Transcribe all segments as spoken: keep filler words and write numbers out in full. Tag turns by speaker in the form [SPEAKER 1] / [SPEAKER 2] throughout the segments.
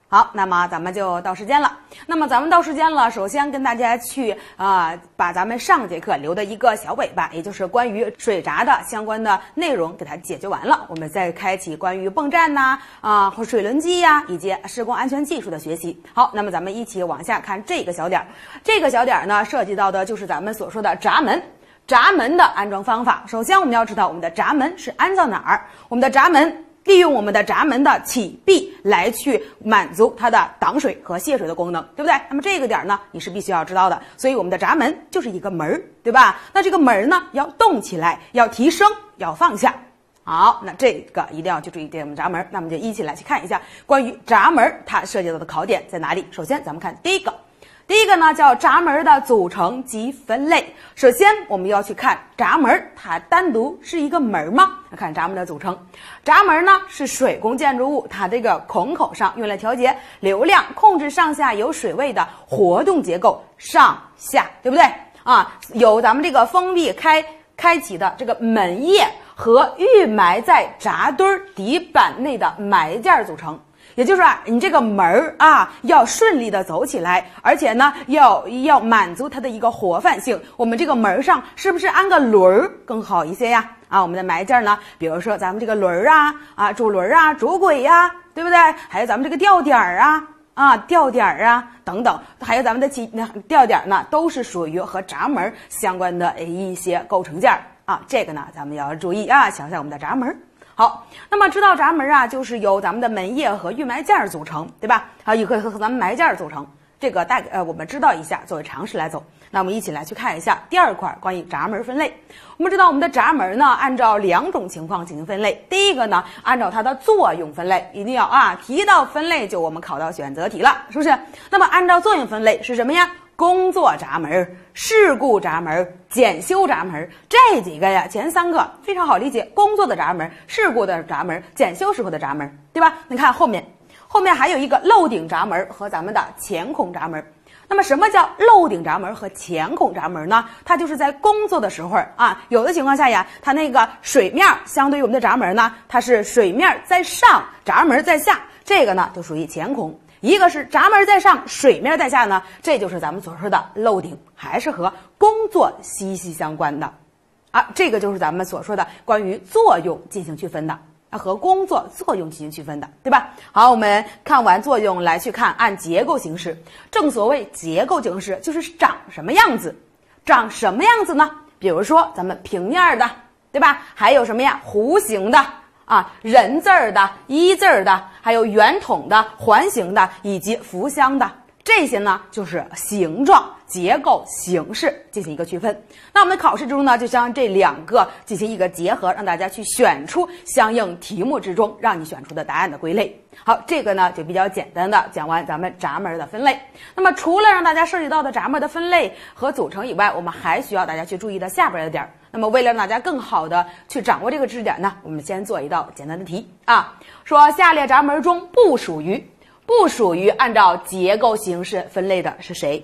[SPEAKER 1] 好，那么咱们就到时间了。那么咱们到时间了，首先跟大家去啊、呃，把咱们上节课留的一个小尾巴，也就是关于水闸的相关的内容给它解决完了。我们再开启关于泵站呐啊和水轮机呀、啊、以及施工安全技术的学习。好，那么咱们一起往下看这个小点儿。这个小点儿呢，涉及到的就是咱们所说的闸门。闸门的安装方法，首先我们要知道我们的闸门是安到哪儿。我们的闸门利用我们的闸门的起闭来去满足它的挡水和泄水的功能，对不对？那么这个点呢，你是必须要知道的。所以我们的闸门就是一个门，对吧？那这个门呢，要动起来，要提升，要放下。好，那这个一定要去注意这个闸门。那么就一起来去看一下关于闸门它涉及到的考点在哪里。首先，咱们看第一个。第一个呢叫闸门的组成及分类。首先我们要去看闸门，它单独是一个门吗？来看闸门的组成。闸门呢是水工建筑物，它这个孔口上用来调节流量、控制上下游水位的活动结构，上下，对不对啊？有咱们这个封闭开开启的这个门叶和预埋在闸墩底板内的埋件组成。也就是啊，你这个门儿啊要顺利的走起来，而且呢要要满足它的一个活泛性。我们这个门上是不是安个轮儿更好一些呀？啊，我们的埋件呢，比如说咱们这个轮儿啊啊主轮啊主轨呀，对不对？还有咱们这个吊点儿啊啊吊点儿啊等等，还有咱们的起吊点呢，都是属于和闸门相关的一些构成件啊。这个呢咱们要注意啊，想想我们的闸门。好，那么知道闸门啊，就是由咱们的门叶和预埋件组成，对吧？啊，也可以和咱们埋件组成。这个大呃，我们知道一下，作为常识来走。那我们一起来去看一下第二块关于闸门分类。我们知道我们的闸门呢，按照两种情况进行分类。第一个呢，按照它的作用分类，一定要啊，提到分类就我们考到选择题了，是不是？那么按照作用分类是什么呀？工作闸门、事故闸门、检修闸门，这几个呀，前三个非常好理解。工作的闸门、事故的闸门、检修时候的闸门，对吧？你看后面，后面还有一个漏顶闸门和咱们的前孔闸门。那么什么叫漏顶闸门和前孔闸门呢？它就是在工作的时候啊，有的情况下呀，它那个水面相对于我们的闸门呢，它是水面在上，闸门在下，这个呢就属于前孔。一个是闸门在上，水面在下呢，这就是咱们所说的漏顶，还是和工作息息相关的啊。这个就是咱们所说的关于作用进行区分的啊，和工作作用进行区分的，对吧？好，我们看完作用来去看按结构形式。正所谓结构形式就是长什么样子，长什么样子呢？比如说咱们平面的，对吧？还有什么呀？弧形的。啊，人字儿的、一字儿的，还有圆筒的、环形的，以及浮箱的，这些呢就是形状、结构、形式进行一个区分。那我们的考试之中呢，就将这两个进行一个结合，让大家去选出相应题目之中让你选出的答案的归类。好，这个呢就比较简单的讲完咱们闸门的分类。那么除了让大家涉及到的闸门的分类和组成以外，我们还需要大家去注意的下边的点儿。那么为了让大家更好的去掌握这个知识点呢，我们先做一道简单的题啊，说下列闸门中不属于不属于按照结构形式分类的是谁？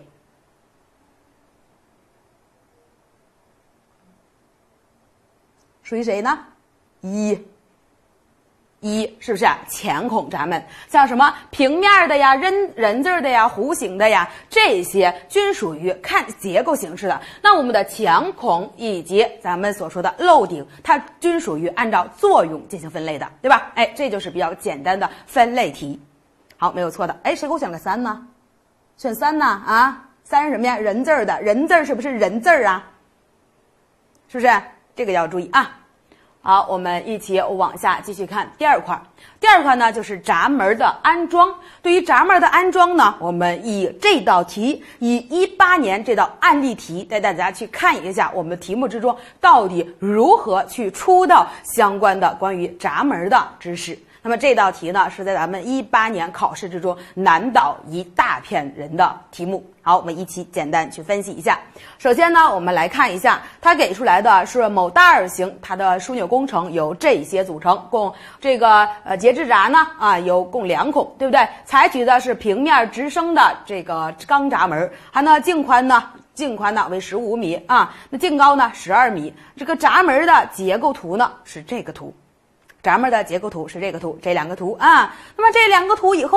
[SPEAKER 1] 属于谁呢？一一是不是啊？前孔闸门，像什么平面的呀、人人字的呀、弧形的呀，这些均属于看结构形式的。那我们的前孔以及咱们所说的漏顶，它均属于按照作用进行分类的，对吧？哎，这就是比较简单的分类题。好，没有错的。哎，谁给我选个三呢？选三呢？啊，三是什么呀？人字的，人字是不是人字啊？是不是？这个要注意啊。好，我们一起往下继续看第二块。第二块呢，就是闸门的安装。对于闸门的安装呢，我们以这道题，以一八年这道案例题带大家去看一下我们的题目之中到底如何去出到相关的关于闸门的知识。那么这道题呢，是在咱们一八年考试之中难倒一大片人的题目。好，我们一起简单去分析一下。首先呢，我们来看一下它给出来的是某大二型，它的枢纽工程由这些组成，共这个呃节制闸呢啊有共两孔，对不对？采取的是平面直升的这个钢闸门，它呢径宽呢径宽呢为十五米啊，那径高呢十二米。这个闸门的结构图呢是这个图。闸门的结构图是这个图，这两个图啊。那么这两个图以后，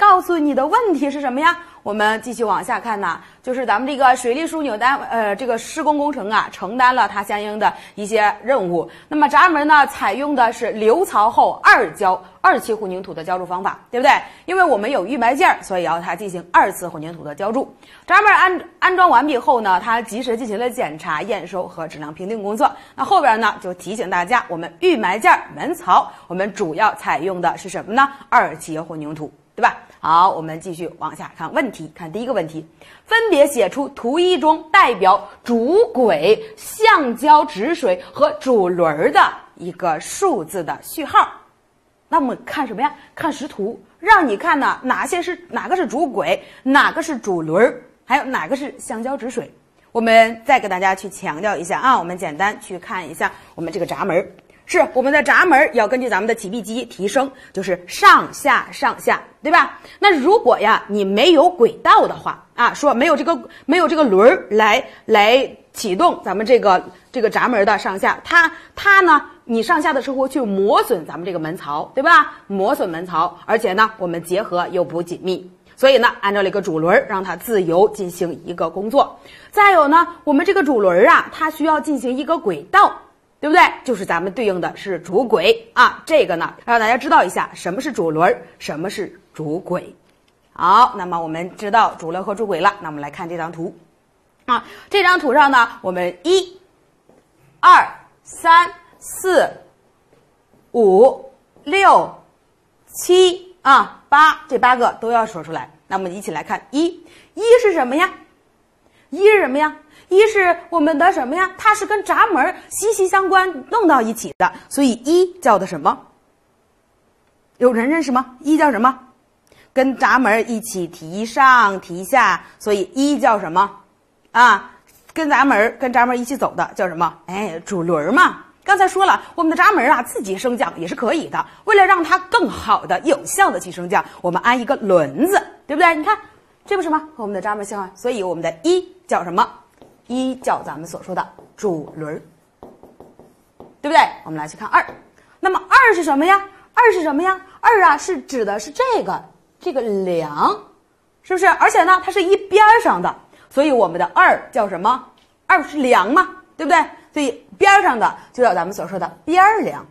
[SPEAKER 1] 告诉你的问题是什么呀？我们继续往下看呐，就是咱们这个水利枢纽单呃这个施工工程啊，承担了它相应的一些任务。那么闸门呢，采用的是流槽后二浇二期混凝土的浇筑方法，对不对？因为我们有预埋件，所以要它进行二次混凝土的浇筑。闸门安安装完毕后呢，它及时进行了检查、验收和质量评定工作。那后边呢，就提醒大家，我们预埋件门槽，我们主要采用的是什么呢？二期混凝土，对吧？好，我们继续往下看问题。看第一个问题，分别写出图一中代表主轨、橡胶止水和主轮的一个数字的序号。那我们看什么呀？看识图，让你看呢，哪些是哪个是主轨，哪个是主轮，还有哪个是橡胶止水。我们再给大家去强调一下啊，我们简单去看一下我们这个闸门。是我们的闸门要根据咱们的起闭机提升，就是上下上下，对吧？那如果呀你没有轨道的话啊，说没有这个没有这个轮来来启动咱们这个这个闸门的上下，它它呢你上下的时候去磨损咱们这个门槽，对吧？磨损门槽，而且呢我们结合又不紧密，所以呢按照了一个主轮让它自由进行一个工作。再有呢，我们这个主轮啊，它需要进行一个轨道，对不对？就是咱们对应的是主轨啊，这个呢让大家知道一下什么是主轮，什么是主轨。好，那么我们知道主轮和主轨了，那我们来看这张图啊。这张图上呢，我们一、二、三、四、五、六、七啊八这八个都要说出来。那我们一起来看一，一是什么呀？一是什么呀？一是我们的什么呀？它是跟闸门息息相关，弄到一起的，所以一叫的什么？有人认识吗？一叫什么？跟闸门一起提上提下，所以一叫什么？啊，跟闸门跟闸门一起走的叫什么？哎，主轮嘛。刚才说了，我们的闸门啊自己升降也是可以的，为了让它更好的有效的去升降，我们安一个轮子，对不对？你看这不是吗？和我们的闸门相关，所以我们的一叫什么？一叫咱们所说的主轮，对不对？我们来去看二，那么二是什么呀？二是什么呀？二啊是指的是这个这个梁，是不是？而且呢它是一边上的，所以我们的二叫什么？二是梁嘛，对不对？所以边上的就叫咱们所说的边梁，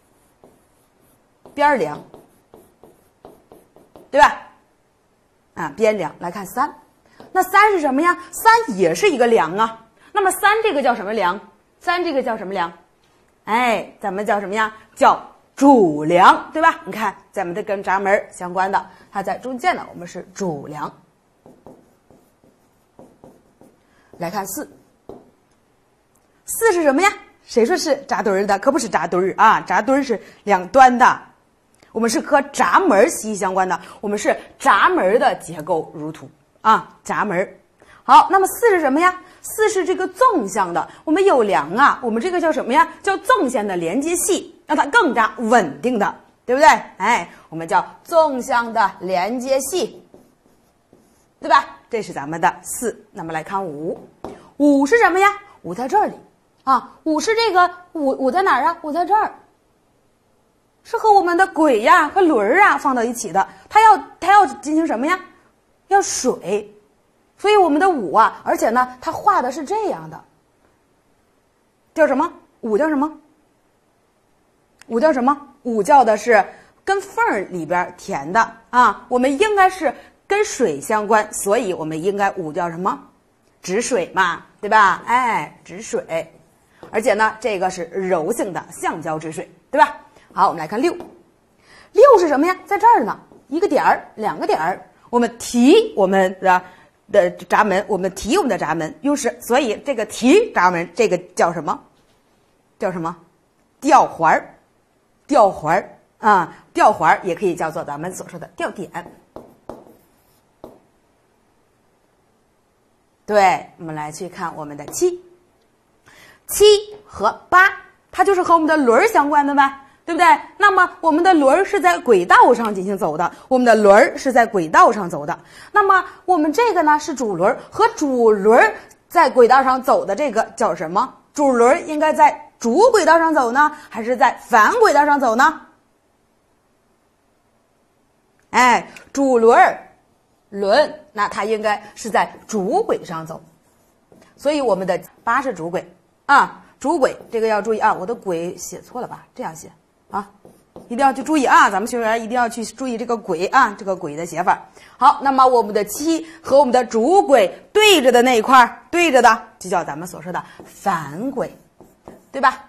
[SPEAKER 1] 边梁，对吧？啊，边梁。来看三，那三是什么呀？三也是一个梁啊。那么三这个叫什么梁？三这个叫什么梁？哎，咱们叫什么呀？叫主梁，对吧？你看咱们的跟闸门相关的，它在中间的，我们是主梁。来看四，四是什么呀？谁说是闸墩儿的？可不是闸墩儿啊，闸墩儿是两端的，我们是和闸门息息相关的，我们是闸门的结构如图啊，闸门。好，那么四是什么呀？四是这个纵向的，我们有梁啊，我们这个叫什么呀？叫纵向的连接系，让它更加稳定的，对不对？哎，我们叫纵向的连接系，对吧？这是咱们的四。那么来看五，五是什么呀？五在这里啊，五是这个五五在哪儿啊？五在这儿，是和我们的轨呀和轮儿啊放到一起的，它要它要进行什么呀？要水。所以我们的五啊，而且呢，它画的是这样的，叫什么？五叫什么？五叫什么？五叫的是跟缝儿里边填的啊。我们应该是跟水相关，所以我们应该五叫什么？止水嘛，对吧？哎，止水，而且呢，这个是柔性的橡胶止水，对吧？好，我们来看六，六是什么呀？在这儿呢，一个点儿，两个点儿，我们提我们的。的闸门，我们提我们的闸门，又是所以这个提闸门，这个叫什么？叫什么？吊环儿，吊环儿啊，吊环儿也可以叫做咱们所说的吊点。对，我们来去看我们的七，七和八，它就是和我们的轮儿相关的呗。对不对？那么我们的轮是在轨道上进行走的，我们的轮是在轨道上走的。那么我们这个呢是主轮，和主轮在轨道上走的这个叫什么？主轮应该在主轨道上走呢，还是在反轨道上走呢？ 哎，主轮轮，那它应该是在主轨上走，所以我们的八是主轨啊，主轨这个要注意啊，我的轨写错了吧？这样写啊，一定要去注意啊，咱们学员一定要去注意这个轨啊，这个轨的写法。好，那么我们的七和我们的主轨对着的那一块，对着的就叫咱们所说的反轨，对吧？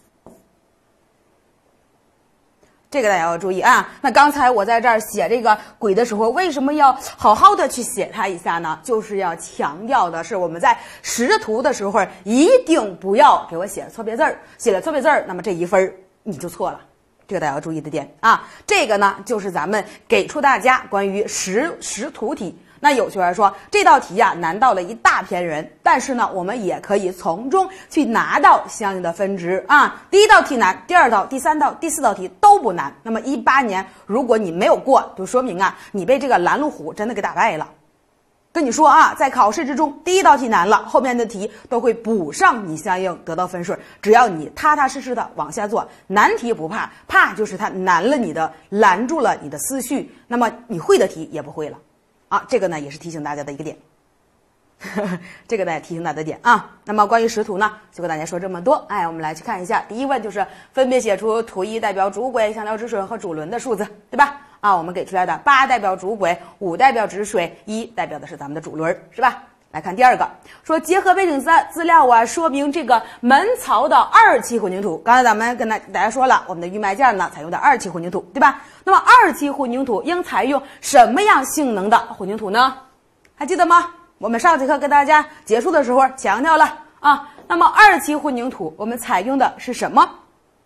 [SPEAKER 1] 这个大家要注意啊。那刚才我在这儿写这个轨的时候，为什么要好好的去写它一下呢？就是要强调的是，我们在识图的时候一定不要给我写错别字儿，写了错别字儿，那么这一分你就错了。这个大家要注意的点啊。这个呢，就是咱们给出大家关于识识图题。那有学员说这道题呀、啊、难到了一大片人，但是呢，我们也可以从中去拿到相应的分值啊。第一道题难，第二道、第三道、第四道题都不难。那么一八年如果你没有过，就说明啊你被这个拦路虎真的给打败了。跟你说啊，在考试之中，第一道题难了，后面的题都会补上你相应得到分数。只要你踏踏实实的往下做，难题不怕，怕就是它难了你的，拦住了你的思绪，那么你会的题也不会了。啊，这个呢也是提醒大家的一个点，呵呵这个呢也提醒大家的点啊。那么关于识图呢，就跟大家说这么多。哎，我们来去看一下，第一问就是分别写出图一代表主轨、相交直水和主轮的数字，对吧？啊，我们给出来的八代表主轨，五代表直水，一代表的是咱们的主轮，是吧？来看第二个，说结合背景资资料啊，说明这个门槽的二期混凝土。刚才咱们跟大大家说了，我们的预埋件呢采用的二期混凝土，对吧？那么二期混凝土应采用什么样性能的混凝土呢？还记得吗？我们上节课跟大家结束的时候强调了啊。那么二期混凝土我们采用的是什么？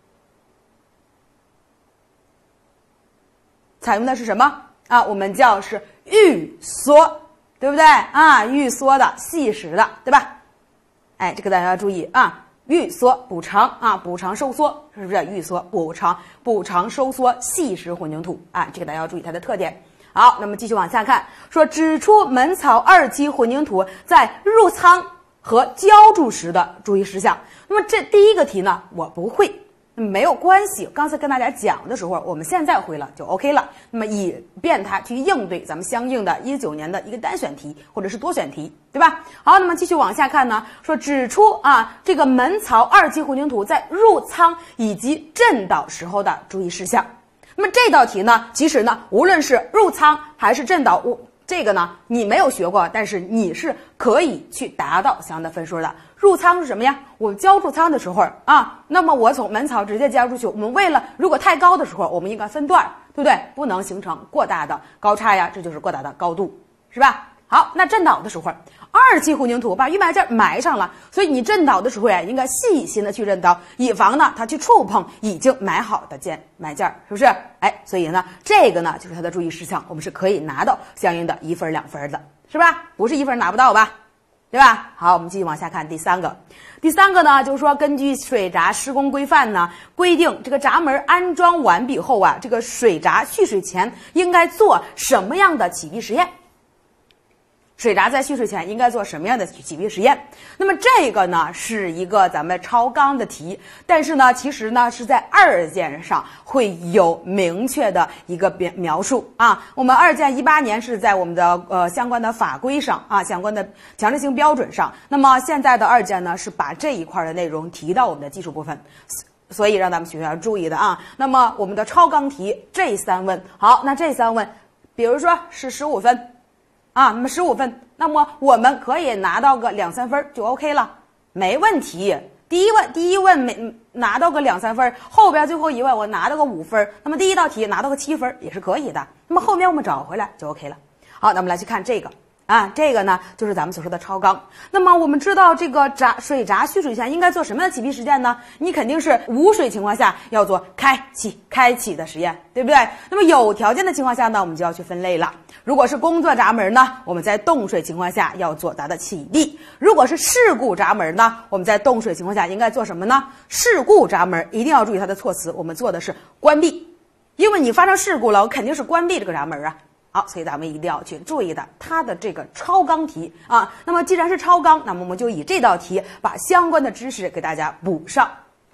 [SPEAKER 1] 采用的是什么啊？我们叫是预缩。对不对啊？预缩的、细实的，对吧？哎，这个大家要注意啊，预缩补偿啊，补偿收缩，是不是？预缩补偿、补偿收缩、细实混凝土啊，这个大家要注意它的特点。好，那么继续往下看，说指出门槽二期混凝土在入仓和浇筑时的注意事项。那么这第一个题呢，我不会。没有关系，刚才跟大家讲的时候，我们现在会了就 OK 了。那么以便它去应对咱们相应的一九年的一个单选题或者是多选题，对吧？好，那么继续往下看呢，说指出啊这个门槽二期混凝土在入仓以及震倒时候的注意事项。那么这道题呢，其实呢，无论是入仓还是震倒，我这个呢你没有学过，但是你是可以去达到相应的分数的。入仓是什么呀？我浇筑仓的时候啊，那么我从门槽直接浇出去。我们为了如果太高的时候，我们应该分段，对不对？不能形成过大的高差呀，这就是过大的高度，是吧？好，那震倒的时候，二期混凝土把预埋件埋上了，所以你震倒的时候呀，应该细心的去震倒，以防呢它去触碰已经埋好的件埋件，是不是？哎，所以呢，这个呢就是它的注意事项，我们是可以拿到相应的一分两分的，是吧？不是一分拿不到吧？对吧？好，我们继续往下看第三个。第三个呢，就是说根据水闸施工规范呢，规定这个闸门安装完毕后啊，这个水闸蓄水前应该做什么样的起闭实验？水闸在蓄水前应该做什么样的起闭实验？那么这个呢是一个咱们超纲的题，但是呢其实呢是在二建上会有明确的一个描述啊。我们二建一八年是在我们的呃相关的法规上啊，相关的强制性标准上。那么现在的二建呢是把这一块的内容提到我们的技术部分，所以让咱们学员要注意的啊。那么我们的超纲题这三问，好，那这三问，比如说是十五分。啊，那么十五分，那么我们可以拿到个两三分就 OK 了，没问题。第一问，第一问没拿到个两三分，后边最后一问我拿到个五分，那么第一道题拿到个七分也是可以的。那么后面我们找回来就 OK 了。好，那我们来去看这个啊，这个呢就是咱们所说的超纲。那么我们知道这个闸水闸蓄水前应该做什么样的起闭实践呢？你肯定是无水情况下要做开启开启的实验，对不对？那么有条件的情况下呢，我们就要去分类了。如果是工作闸门呢，我们在冻水情况下要做它的启闭；如果是事故闸门呢，我们在冻水情况下应该做什么呢？事故闸门一定要注意它的措辞，我们做的是关闭，因为你发生事故了，我肯定是关闭这个闸门啊。好，所以咱们一定要去注意的它的这个超纲题啊。那么既然是超纲，那么我们就以这道题把相关的知识给大家补上，好吧？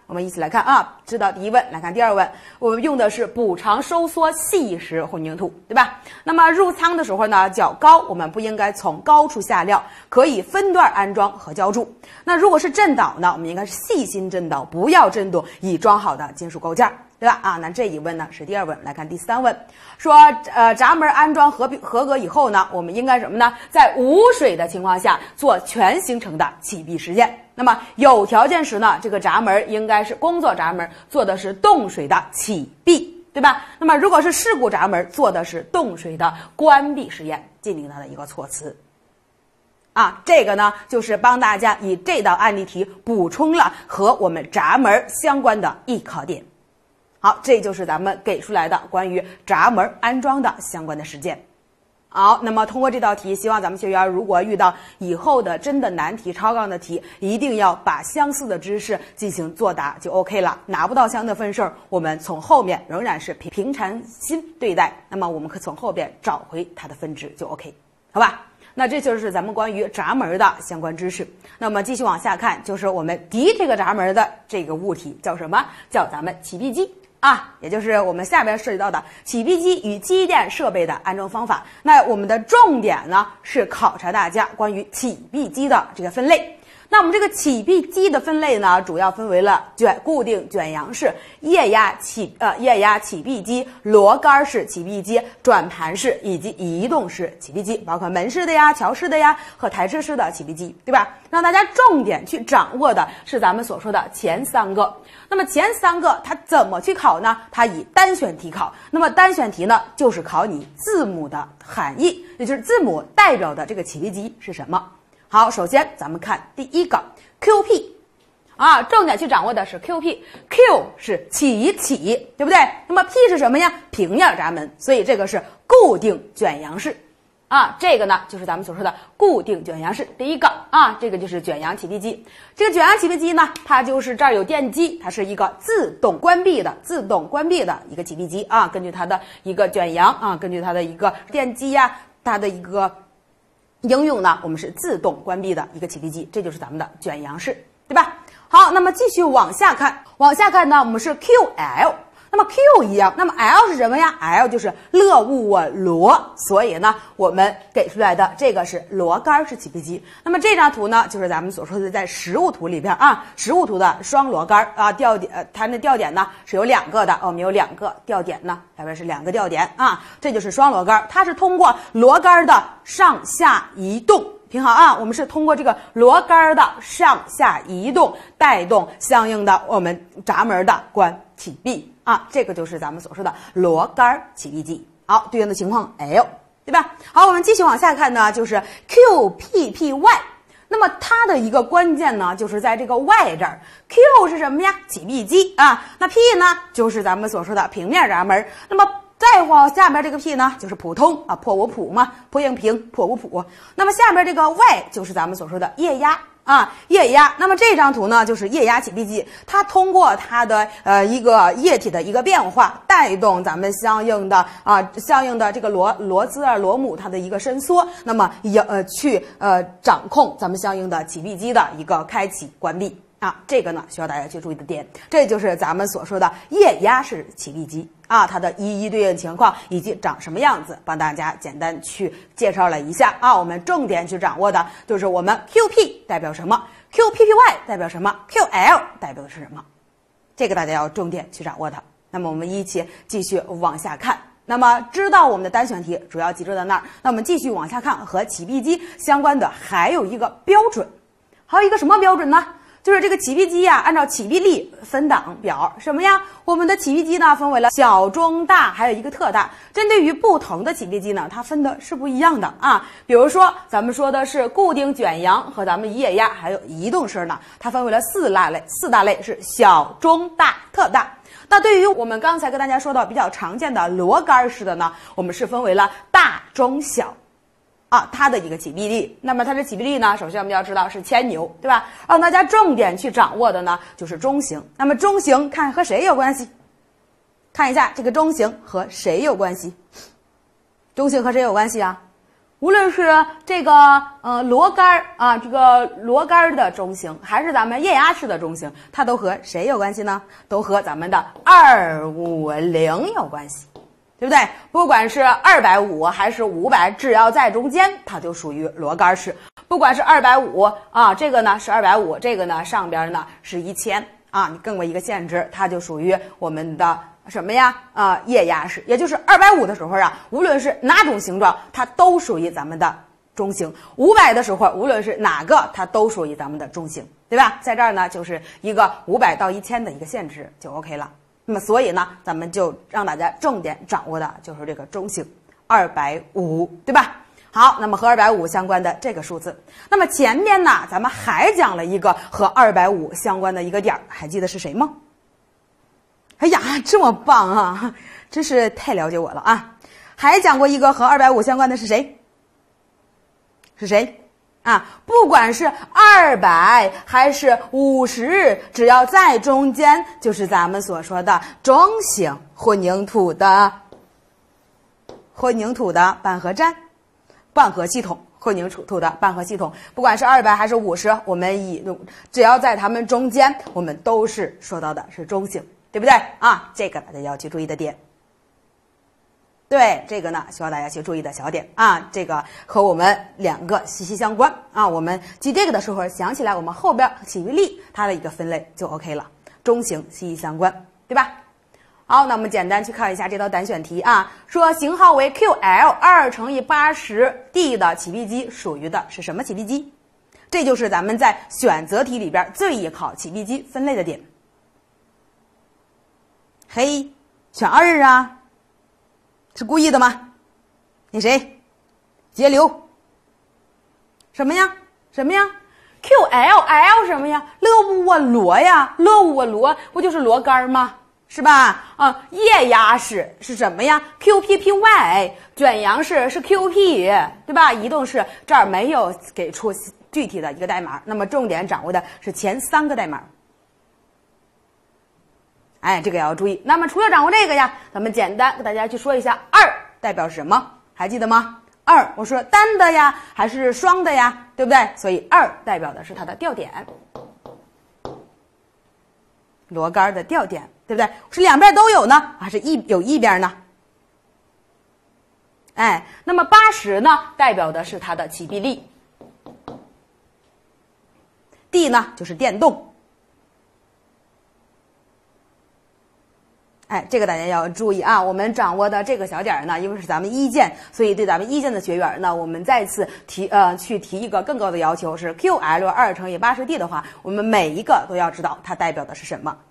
[SPEAKER 1] 我们一起来看啊，知道第一问，来看第二问，我们用的是补偿收缩细实混凝土，对吧？那么入仓的时候呢，较高，我们不应该从高处下料，可以分段安装和浇筑。那如果是震倒呢，我们应该是细心震倒，不要震动已装好的金属构件，对吧？啊，那这一问呢是第二问，来看第三问，说呃闸门安装合合格以后呢，我们应该什么呢？在无水的情况下做全行程的起闭实践。那么有条件时呢，这个闸门应该是工作闸门，做的是冻水的起闭，对吧？那么如果是事故闸门，做的是冻水的关闭实验，禁令它的一个措辞。啊，这个呢就是帮大家以这道案例题补充了和我们闸门相关的一考点。好，这就是咱们给出来的关于闸门安装的相关的实践。好，那么通过这道题，希望咱们学员如果遇到以后的真的难题、超纲的题，一定要把相似的知识进行作答就 OK 了。拿不到相应的分数，我们从后面仍然是平平常心对待，那么我们可从后边找回它的分值就 OK， 好吧？那这就是咱们关于闸门的相关知识。那么继续往下看，就是我们敌这个闸门的这个物体叫什么？叫咱们起闭机。啊，也就是我们下边涉及到的起闭机与机电设备的安装方法。那我们的重点呢是考察大家关于起闭机的这个分类。那我们这个起闭机的分类呢，主要分为了卷固定卷扬式、液压起呃液压起闭机、螺杆式起闭机、转盘式以及移动式起闭机，包括门式的呀、桥式的呀和台式式的起闭机，对吧？让大家重点去掌握的是咱们所说的前三个。那么前三个它怎么去考呢？它以单选题考。那么单选题呢，就是考你字母的含义，也就是字母代表的这个起闭机是什么。好，首先咱们看第一个 Q P， 啊，重点去掌握的是 Q P。Q 是起起，对不对？那么 P 是什么呀？平面闸门，所以这个是固定卷扬式。啊，这个呢就是咱们所说的固定卷扬式。第一个啊，这个就是卷扬起闭机。这个卷扬起闭机呢，它就是这儿有电机，它是一个自动关闭的、自动关闭的一个起闭机啊。根据它的一个卷扬啊，根据它的一个电机呀、啊，它的一个应用呢，我们是自动关闭的一个起闭机，这就是咱们的卷扬式，对吧？好，那么继续往下看，往下看呢，我们是 Q L。那么 Q 一样，那么 L 是什么呀 ？L 就是勒沃螺，所以呢，我们给出来的这个是螺杆式起闭机。那么这张图呢，就是咱们所说的在实物图里边啊，实物图的双螺杆啊，吊点，呃，它的吊点呢是有两个的，我们有两个吊点呢，下边是两个吊点啊，这就是双螺杆，它是通过螺杆的上下移动。听好啊，我们是通过这个螺杆的上下移动带动相应的我们闸门的关起闭啊，这个就是咱们所说的螺杆起闭机。好，对应的情况 L， 对吧？好，我们继续往下看呢，就是 Q P P Y。那么它的一个关键呢，就是在这个 Y 这儿 ，Q 是什么呀？起闭机啊，那 P 呢，就是咱们所说的平面闸门。那么再往下边这个 P 呢，就是普通啊，破无普嘛，破硬平，破无普。那么下边这个 Y 就是咱们所说的液压啊，液压。那么这张图呢，就是液压起闭机，它通过它的呃一个液体的一个变化，带动咱们相应的啊相应的这个螺螺丝啊螺母它的一个伸缩，那么也呃去呃掌控咱们相应的起闭机的一个开启关闭。啊，这个呢需要大家去注意的点，这就是咱们所说的液压式起闭机啊，它的一一对应情况以及长什么样子，帮大家简单去介绍了一下啊。我们重点去掌握的就是我们 Q P 代表什么 ，Q P P Y 代表什么 ，Q L 代表的是什么，这个大家要重点去掌握的。那么我们一起继续往下看。那么知道我们的单选题主要集中在那儿，那我们继续往下看，和起闭机相关的还有一个标准，还有一个什么标准呢？就是这个起闭机呀、啊，按照起闭力分档表，什么呀？我们的起闭机呢分为了小、中、大，还有一个特大。针对于不同的起闭机呢，它分的是不一样的啊。比如说，咱们说的是固定卷扬和咱们液压还有移动式呢，它分为了四大类，四大类是小、中、大、特大。那对于我们刚才跟大家说到比较常见的螺杆式的呢，我们是分为了大、中、小。啊，它的一个起闭力，那么它的起闭力呢，首先我们要知道是千牛，对吧？让大家重点去掌握的呢，就是中型。那么中型看和谁有关系？看一下这个中型和谁有关系？中型和谁有关系啊？ 无论是这个呃螺杆啊，这个螺杆的中型，还是咱们液压式的中型，它都和谁有关系呢？都和咱们的二五零有关系，对不对？不管是二百五还是五百，只要在中间，它就属于螺杆式。不管是二百五啊，这个呢是二百五，这个呢上边呢是一千啊，你更为一个限制，它就属于我们的什么呀？啊、呃，液压式，也就是二百五的时候啊，无论是哪种形状，它都属于咱们的中型；五百的时候，无论是哪个，它都属于咱们的中型，对吧？在这儿呢，就是一个五百到一千的一个限制就 OK 了。那么，所以呢，咱们就让大家重点掌握的就是这个中型二百五，对吧？好，那么和二百五相关的这个数字，那么前面呢，咱们还讲了一个和二百五相关的一个点儿，还记得是谁吗？哎呀，这么棒啊！真是太了解我了啊！还讲过一个和二百五相关的是谁？是谁？啊，不管是二百还是五十，只要在中间，就是咱们所说的中型混凝土的混凝土的半合站。半合系统，混凝土的半合系统，不管是二百还是五十，我们以只要在它们中间，我们都是说到的是中型，对不对啊？这个大家要去注意的点。对，这个呢，需要大家去注意的小点啊，这个和我们两个息息相关啊。我们记这个的时候，想起来我们后边起于力它的一个分类就 OK 了，中型息息相关，对吧？好，那我们简单去看一下这道单选题啊，说型号为 Q L 二乘以八十 D 的起闭机属于的是什么起闭机？这就是咱们在选择题里边最易考起闭机分类的点。嘿，选二啊，是故意的吗？那谁？节流？什么呀？什么呀 ？Q L L 什么呀？勒沃罗呀，勒沃罗不就是螺杆吗？是吧？啊，液压式是什么呀 ？Q P P Y， 卷扬式是 Q P， 对吧？移动式这儿没有给出具体的一个代码，那么重点掌握的是前三个代码。哎，这个也要注意。那么除了掌握这个呀，咱们简单给大家去说一下二代表什么，还记得吗？二，我说单的呀，还是双的呀，对不对？所以二代表的是它的吊点。螺杆的吊点，对不对？是两边都有呢，还是一有一边呢？哎，那么八十呢，代表的是它的起闭力。D 呢，就是电动。哎，这个大家要注意啊！我们掌握的这个小点呢，因为是咱们一建，所以对咱们一建的学员呢，我们再次提呃去提一个更高的要求，是 Q L 二乘以八十 D 的话，我们每一个都要知道它代表的是什么。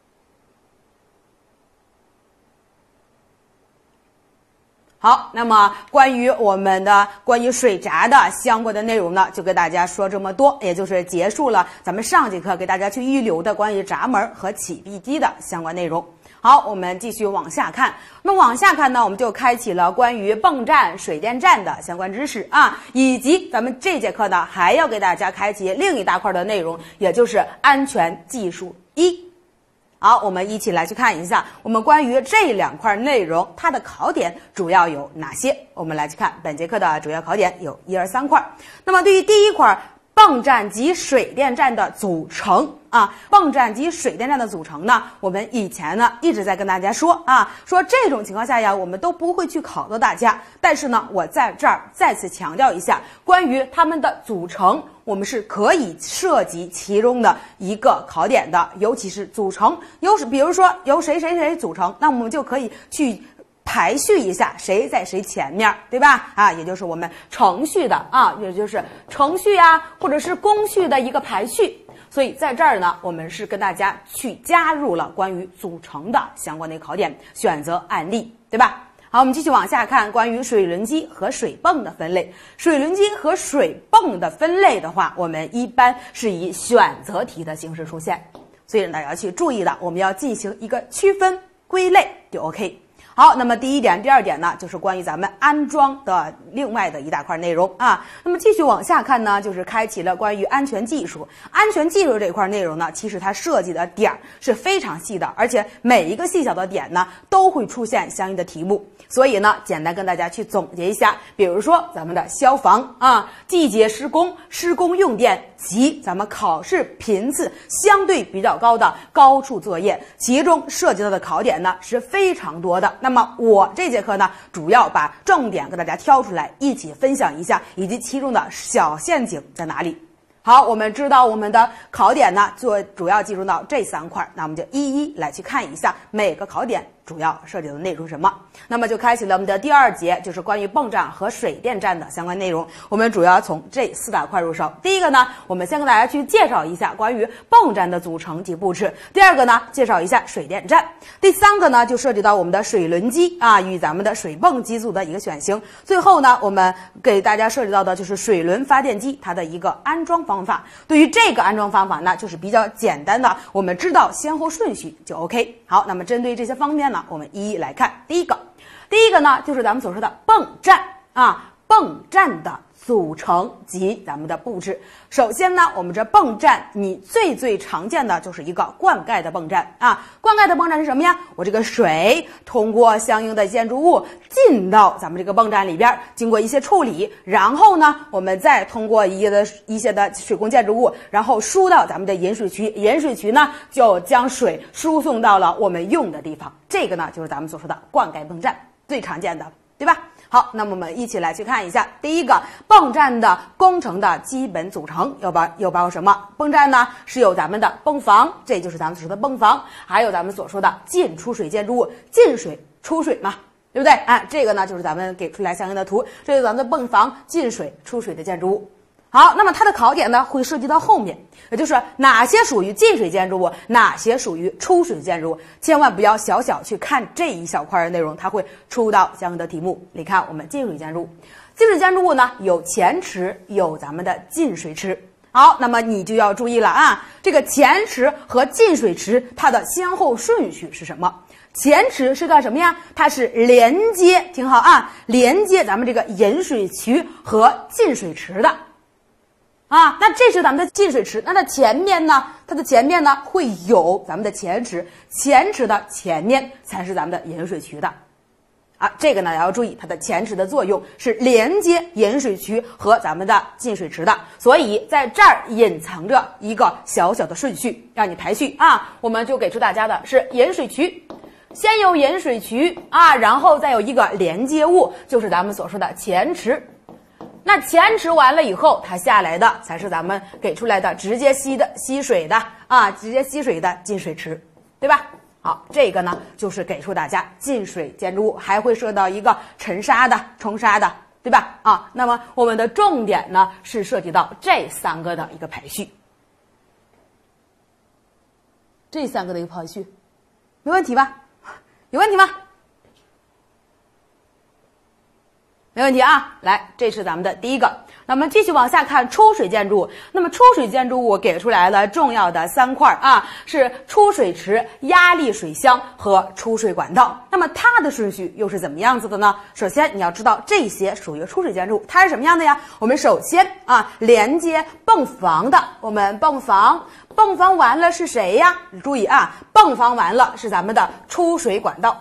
[SPEAKER 1] 好，那么关于我们的关于水闸的相关的内容呢，就跟大家说这么多，也就是结束了咱们上节课给大家去预留的关于闸门和起闭机的相关内容。好，我们继续往下看。那么往下看呢，我们就开启了关于泵站、水电站的相关知识啊，以及咱们这节课呢还要给大家开启另一大块的内容，也就是安全技术一。好，我们一起来去看一下我们关于这两块内容它的考点主要有哪些。我们来去看本节课的主要考点有一二三块。那么对于第一块，泵站及水电站的组成啊，泵站及水电站的组成呢，我们以前呢一直在跟大家说啊，说这种情况下呀，我们都不会去考到大家。但是呢，我在这儿再次强调一下，关于它们的组成，我们是可以涉及其中的一个考点的，尤其是组成，由比如说由谁谁谁组成，那我们就可以去排序一下谁在谁前面，对吧？啊，也就是我们程序的啊，也就是程序啊，或者是工序的一个排序。所以在这儿呢，我们是跟大家去加入了关于组成的相关的考点，选择案例，对吧？好，我们继续往下看关于水轮机和水泵的分类。水轮机和水泵的分类的话，我们一般是以选择题的形式出现，所以大家要去注意的，我们要进行一个区分归类就 OK。 好，那么第一点、第二点呢，就是关于咱们安装的另外的一大块内容啊。那么继续往下看呢，就是开启了关于安全技术。安全技术这块内容呢，其实它设计的点是非常细的，而且每一个细小的点呢，都会出现相应的题目。所以呢，简单跟大家去总结一下，比如说咱们的消防啊、季节施工、施工用电及咱们考试频次相对比较高的高处作业，其中涉及到的考点呢是非常多的。那么我这节课呢，主要把重点跟大家挑出来，一起分享一下，以及其中的小陷阱在哪里。好，我们知道我们的考点呢，做主要集中到这三块，那我们就一一来去看一下每个考点主要涉及的内容是什么。那么就开启了我们的第二节，就是关于泵站和水电站的相关内容。我们主要从这四大块入手。第一个呢，我们先跟大家去介绍一下关于泵站的组成及布置。第二个呢，介绍一下水电站。第三个呢，就涉及到我们的水轮机啊与咱们的水泵机组的一个选型。最后呢，我们给大家涉及到的就是水轮发电机它的一个安装方法。对于这个安装方法呢，就是比较简单的，我们知道先后顺序就 OK。好，那么针对这些方面呢，我们一一来看。第一个，第一个呢，就是咱们所说的泵站啊，泵站的组成及咱们的布置。首先呢，我们这泵站你最最常见的就是一个灌溉的泵站啊。灌溉的泵站是什么呀？我这个水通过相应的建筑物进到咱们这个泵站里边，经过一些处理，然后呢，我们再通过一些的一些的水工建筑物，然后输到咱们的引水渠，引水渠呢就将水输送到了我们用的地方。这个呢就是咱们所说的灌溉泵站，最常见的，对吧？好，那么我们一起来去看一下，第一个泵站的工程的基本组成有包有包括什么？泵站呢是有咱们的泵房，这就是咱们所说的泵房，还有咱们所说的进出水建筑物，进水出水嘛，对不对？哎，这个呢就是咱们给出来相应的图，这是咱们的泵房进水出水的建筑物。好，那么它的考点呢会涉及到后面，也就是哪些属于进水建筑物，哪些属于出水建筑物，千万不要小小去看这一小块的内容，它会出到相应的题目。你看我们进水建筑物，进水建筑物呢有前池，有咱们的进水池。好，那么你就要注意了啊，这个前池和进水池它的先后顺序是什么？前池是干什么呀？它是连接，听好啊，连接咱们这个引水渠和进水池的。啊，那这是咱们的进水池，那它前面呢？它的前面呢会有咱们的前池，前池的前面才是咱们的引水渠的。啊，这个呢也要注意，它的前池的作用是连接引水渠和咱们的进水池的，所以在这儿隐藏着一个小小的顺序，让你排序啊。我们就给出大家的是引水渠，先有引水渠啊，然后再有一个连接物，就是咱们所说的前池。那前池完了以后，它下来的才是咱们给出来的直接吸的吸水的啊，直接吸水的进水池，对吧？好，这个呢就是给出大家进水建筑物，还会涉及到一个沉沙的、冲沙的，对吧？啊，那么我们的重点呢是涉及到这三个的一个排序，这三个的一个排序，没问题吧？有问题吗？没问题啊，来，这是咱们的第一个。那么继续往下看出水建筑物。那么出水建筑物给出来了重要的三块啊，是出水池、压力水箱和出水管道。那么它的顺序又是怎么样子的呢？首先你要知道这些属于出水建筑物，它是什么样的呀？我们首先啊，连接泵房的，我们泵房，泵房完了是谁呀？注意啊，泵房完了是咱们的出水管道。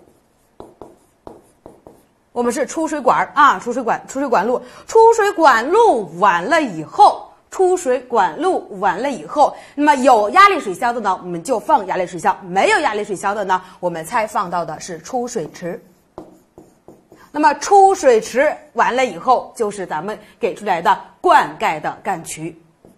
[SPEAKER 1] 我们是出水管啊，出水管、出水管路，出水管路完了以后，出水管路完了以后，那么有压力水箱的呢，我们就放压力水箱；没有压力水箱的呢，我们才放到的是出水池。那么出水池完了以后，就是咱们给出来的灌溉的干渠。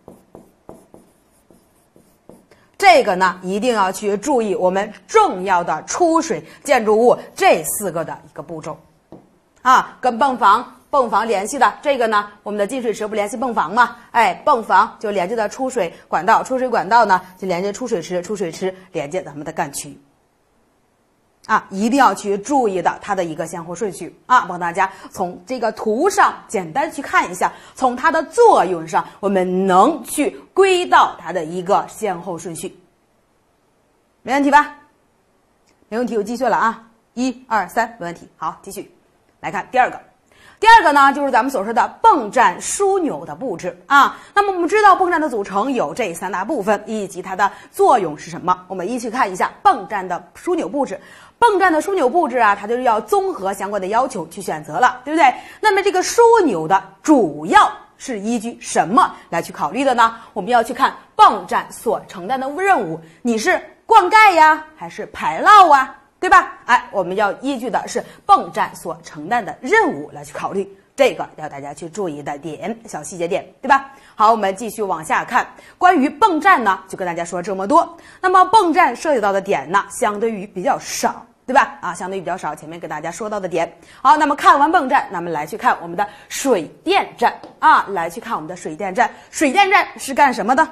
[SPEAKER 1] 这个呢，一定要去注意我们重要的出水建筑物这四个的一个步骤。啊，跟泵房泵房联系的这个呢，我们的进水池不联系泵房吗？哎，泵房就连接到出水管道，出水管道呢就连接出水池，出水池连接咱们的干渠。啊，一定要去注意的它的一个先后顺序啊，帮大家从这个图上简单去看一下，从它的作用上，我们能去归到它的一个先后顺序。没问题吧？没问题，我继续了啊。 一二三，没问题。好，继续来看第二个。第二个呢，就是咱们所说的泵站枢纽的布置啊。那么我们知道泵站的组成有这三大部分，以及它的作用是什么？我们一起看一下泵站的枢纽布置。泵站的枢纽布置啊，它就是要综合相关的要求去选择了，对不对？那么这个枢纽的主要是依据什么来去考虑的呢？我们要去看泵站所承担的任务，你是灌溉呀，还是排涝啊？对吧？哎，我们要依据的是泵站所承担的任务来去考虑，这个要大家去注意的点，小细节点，对吧？好，我们继续往下看，关于泵站呢，就跟大家说这么多。那么泵站涉及到的点呢，相对于比较少，对吧？啊，相对于比较少，前面给大家说到的点。好，那么看完泵站，那么来去看我们的水电站啊，来去看我们的水电站。水电站是干什么的？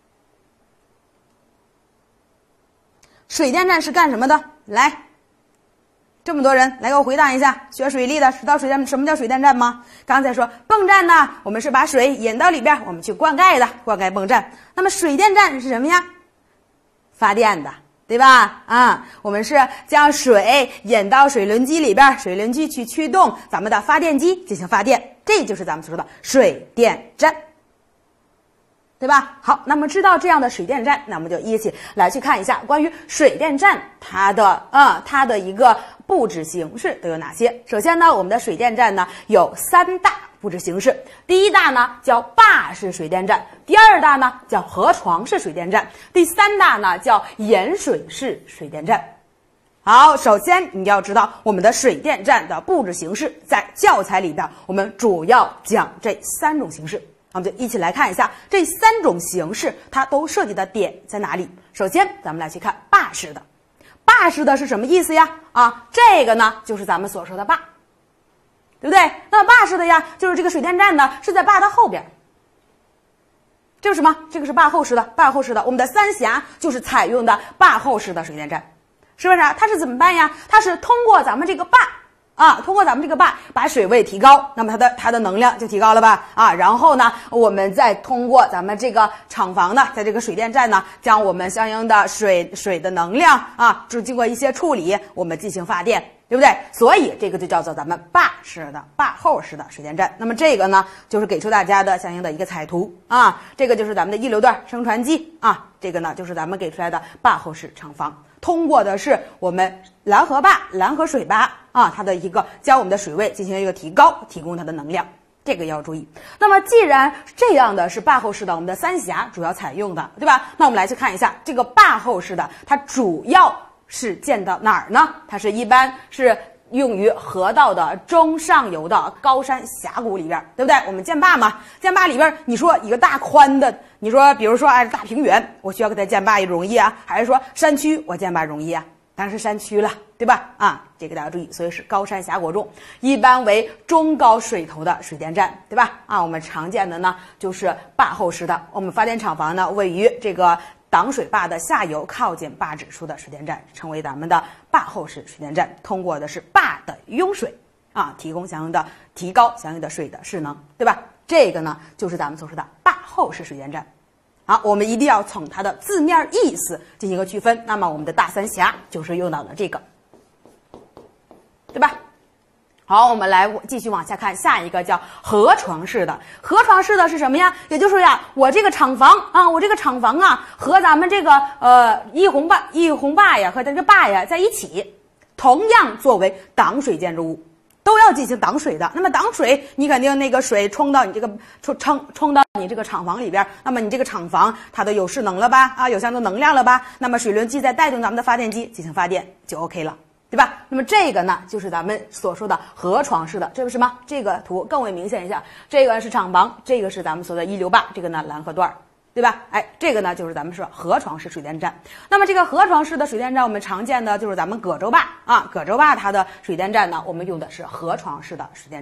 [SPEAKER 1] 水电站是干什么的？来，这么多人来给我回答一下，学水利的知道水电什么叫水电站吗？刚才说泵站呢，我们是把水引到里边，我们去灌溉的，灌溉泵站。那么水电站是什么呀？发电的，对吧？啊，我们是将水引到水轮机里边，水轮机去驱动咱们的发电机进行发电，这就是咱们所说的水电站。对吧？好，那么知道这样的水电站，那我们就一起来去看一下关于水电站它的啊、嗯、它的一个布置形式都有哪些。首先呢，我们的水电站呢有三大布置形式。第一大呢叫坝式水电站，第二大呢叫河床式水电站，第三大呢叫盐水式水电站。好，首先你要知道我们的水电站的布置形式，在教材里边我们主要讲这三种形式。我们就一起来看一下这三种形式它都涉及的点在哪里。首先咱们来去看坝式的。坝式的是什么意思呀？啊，这个呢就是咱们所说的坝，对不对？那么坝式的呀，就是这个水电站呢是在坝的后边，这是什么？这个是坝后式的。坝后式的我们的三峡就是采用的坝后式的水电站，是不是？它是怎么办呀？它是通过咱们这个坝啊，通过咱们这个坝把水位提高，那么它的它的能量就提高了吧？啊，然后呢，我们再通过咱们这个厂房呢，在这个水电站呢，将我们相应的水水的能量啊，就经过一些处理，我们进行发电，对不对？所以这个就叫做咱们坝式的坝后式的水电站。那么这个呢，就是给出大家的相应的一个彩图啊，这个就是咱们的一流段升船机啊，这个呢就是咱们给出来的坝后式厂房。通过的是我们拦河坝、拦河水坝啊，它的一个将我们的水位进行一个提高，提供它的能量，这个要注意。那么既然这样的是坝后式的，我们的三峡主要采用的，对吧？那我们来去看一下这个坝后式的，它主要是建到哪儿呢？它是一般是用于河道的中上游的高山峡谷里边，对不对？我们建坝嘛，建坝里边，你说一个大宽的，你说比如说哎大平原，我需要给它建坝也容易啊，还是说山区我建坝容易啊？当然是山区了，对吧？啊，这个大家注意，所以是高山峡谷中，一般为中高水头的水电站，对吧？啊，我们常见的呢就是坝后式的，我们发电厂房呢位于这个挡水坝的下游，靠近坝指处的水电站，称为咱们的坝后式水电站，通过的是坝的拥水啊，提供相应的提高相应的水的势能，对吧？这个呢就是咱们所说的坝后式水电站。好，我们一定要从它的字面意思进行一个区分。那么我们的大三峡就是用到了这个，对吧？好，我们来继续往下看，下一个叫河床式的。河床式的是什么呀？也就是呀，我这个厂房啊，我这个厂房啊，和咱们这个呃一洪坝、一洪坝呀，和咱这坝呀在一起，同样作为挡水建筑物，都要进行挡水的。那么挡水，你肯定那个水冲到你这个冲冲冲到你这个厂房里边，那么你这个厂房它都有势能了吧？啊，有相应能量了吧？那么水轮机再带动咱们的发电机进行发电，就 OK 了。对吧？那么这个呢，就是咱们所说的河床式的，这是什么？这个图更为明显一下，这个是厂房，这个是咱们所谓的一流坝，这个呢拦河段，对吧？哎，这个呢就是咱们说河床式水电站。那么这个河床式的水电站，我们常见的就是咱们葛洲坝啊，葛洲坝它的水电站呢，我们用的是河床式的水电站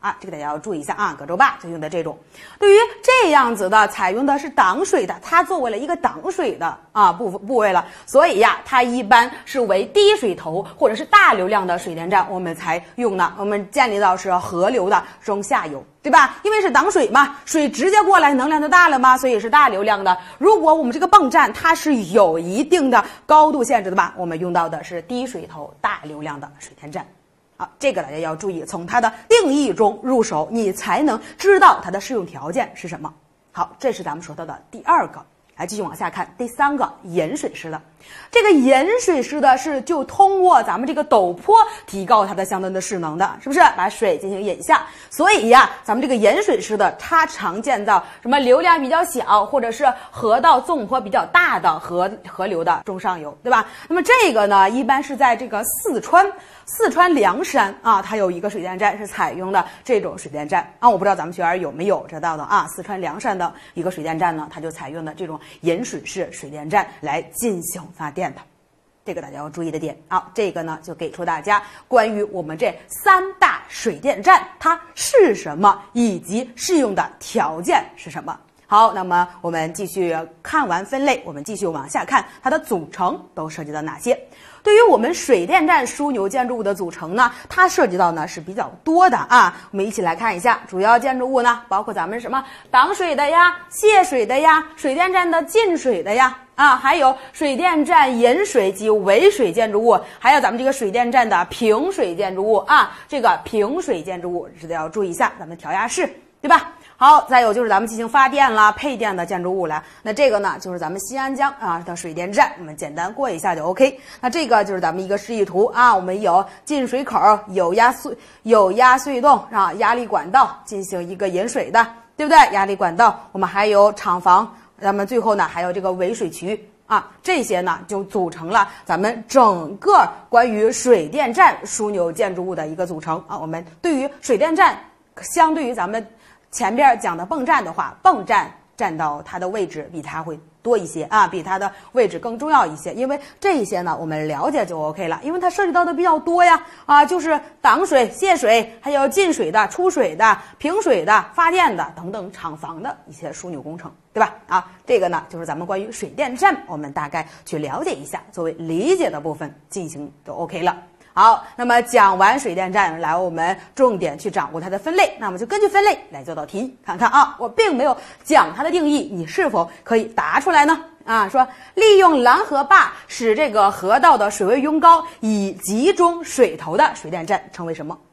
[SPEAKER 1] 啊，这个大家要注意一下啊，葛洲坝就用的这种。对于这样子的采用的是挡水的，它作为了一个挡水的啊部部位了，所以呀，它一般是为低水头或者是大流量的水电站我们才用的。我们建立到是河流的中下游，对吧？因为是挡水嘛，水直接过来能量就大了嘛，所以是大流量的。如果我们这个泵站它是有一定的高度限制的吧，我们用到的是低水头大流量的水电站。好，这个大家要注意，从它的定义中入手，你才能知道它的适用条件是什么。好，这是咱们说到的第二个。来，继续往下看，第三个引水式的，这个引水式的是就通过咱们这个陡坡提高它的相对的势能的，是不是？把水进行引下，所以呀，咱们这个引水式的，它常见到什么流量比较小，或者是河道纵坡比较大的河河流的中上游，对吧？那么这个呢，一般是在这个四川。四川凉山啊，它有一个水电站是采用的这种水电站啊，我不知道咱们学员有没有知道的啊。四川凉山的一个水电站呢，它就采用的这种引水式水电站来进行发电的，这个大家要注意的点啊。这个呢，就给出大家关于我们这三大水电站它是什么，以及适用的条件是什么。好，那么我们继续看完分类，我们继续往下看它的组成都涉及到哪些。对于我们水电站枢纽建筑物的组成呢，它涉及到呢是比较多的啊。我们一起来看一下，主要建筑物呢包括咱们什么挡水的呀、泄水的呀、水电站的进水的呀啊，还有水电站引水及围水建筑物，还有咱们这个水电站的平水建筑物啊。这个平水建筑物是得要注意一下，咱们调压室，对吧？好，再有就是咱们进行发电啦、配电的建筑物了。那这个呢，就是咱们西安江啊的水电站，我们简单过一下就 OK。那这个就是咱们一个示意图啊，我们有进水口、有压隧、有压隧洞啊、压力管道进行一个引水的，对不对？压力管道，我们还有厂房，咱们最后呢还有这个围水渠啊，这些呢就组成了咱们整个关于水电站枢纽建筑物的一个组成啊。我们对于水电站，相对于咱们前边讲的泵站的话，泵站占到它的位置比它会多一些啊，比它的位置更重要一些。因为这一些呢，我们了解就 OK 了，因为它涉及到的比较多呀啊，就是挡水、泄水，还有进水的、出水的、平水的、发电的等等厂房的一些枢纽工程，对吧？啊，这个呢就是咱们关于水电站，我们大概去了解一下，作为理解的部分进行就 OK 了。好，那么讲完水电站，来我们重点去掌握它的分类，那么就根据分类来做道题，看看啊，我并没有讲它的定义，你是否可以答出来呢？啊，说利用拦河坝使这个河道的水位拥高，以集中水头的水电站称为什么？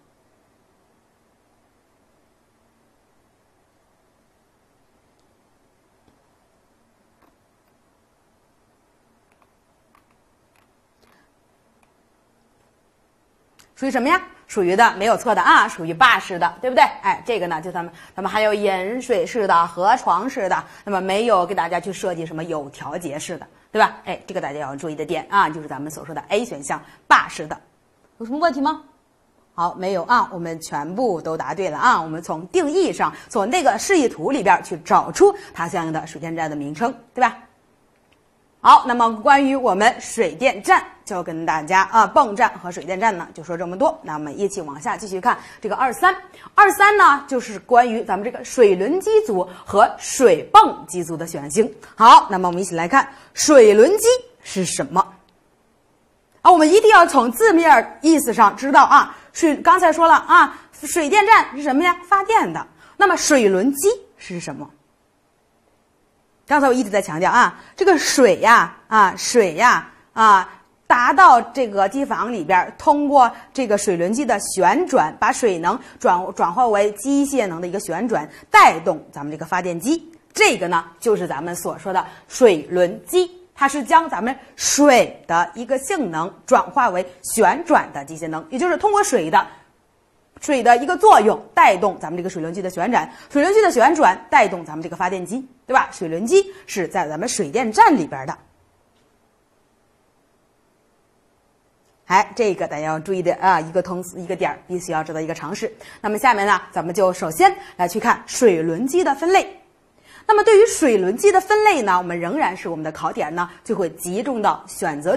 [SPEAKER 1] 属于什么呀？属于的，没有错的啊，属于坝式的，对不对？哎，这个呢，就咱们咱们还有引水式的、河床式的，那么没有给大家去设计什么有调节式的，对吧？哎，这个大家要注意的点啊，就是咱们所说的 A 选项坝式的，有什么问题吗？好，没有啊，我们全部都答对了啊。我们从定义上，从那个示意图里边去找出它相应的水电站的名称，对吧？好，那么关于我们水电站，就跟大家啊，泵站和水电站呢，就说这么多。那我们一起往下继续看这个二三，二三呢，就是关于咱们这个水轮机组和水泵机组的选型。好，那么我们一起来看水轮机是什么啊？我们一定要从字面意思上知道啊，水刚才说了啊，水电站是什么呀？发电的。那么水轮机是什么？刚才我一直在强调啊，这个水呀啊水呀啊达到这个机房里边，通过这个水轮机的旋转，把水能转转化为机械能的一个旋转，带动咱们这个发电机。这个呢，就是咱们所说的水轮机，它是将咱们水的一个性能转化为旋转的机械能，也就是通过水的。水的一个作用带动咱们这个水轮机的旋转，水轮机的旋转带动咱们这个发电机，对吧？水轮机是在咱们水电站里边的。哎，这个大家要注意的啊，一个通一个点必须要知道一个常识。那么下面呢，咱们就首先来去看水轮机的分类。那么对于水轮机的分类呢，我们仍然是我们的考点呢就会集中到选择题